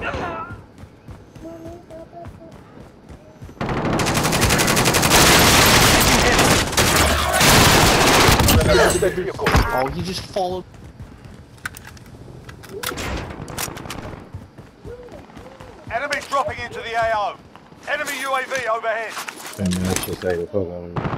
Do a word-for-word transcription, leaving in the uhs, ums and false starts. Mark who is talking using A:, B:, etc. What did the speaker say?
A: Oh, you just followed.
B: Enemies dropping into the A O. Enemy U A V overhead.
C: Ten minutes to say the fuck out of me.